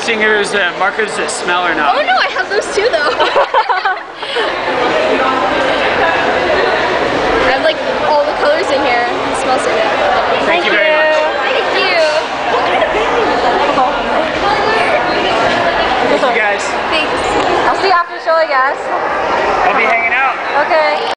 singers markers that smell or not? Oh no, I have those too though. I have like all the colors in here. It smells so good. Thank you very much. Thank you. Thank you guys. Thanks. I'll see you after the show, I guess. I'll be hanging out. Okay.